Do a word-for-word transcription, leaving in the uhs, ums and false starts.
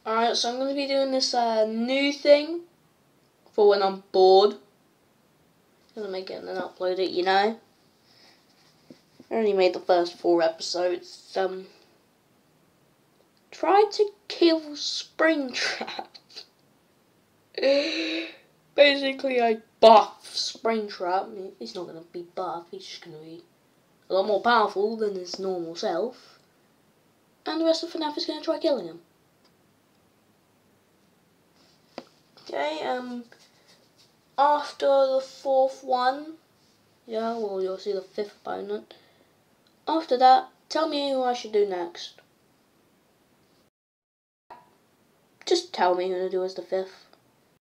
Alright, so I'm going to be doing this uh, new thing for when I'm bored. I'm going to make it and then upload it, you know. I only made the first four episodes. Um, try to kill Springtrap. Basically, I buff Springtrap. He's not going to be buff, he's just going to be a lot more powerful than his normal self. And the rest of FNAF is going to try killing him. Okay, um, after the fourth one, yeah, well, you'll see the fifth opponent. After that, tell me who I should do next. Just tell me who to do as the fifth.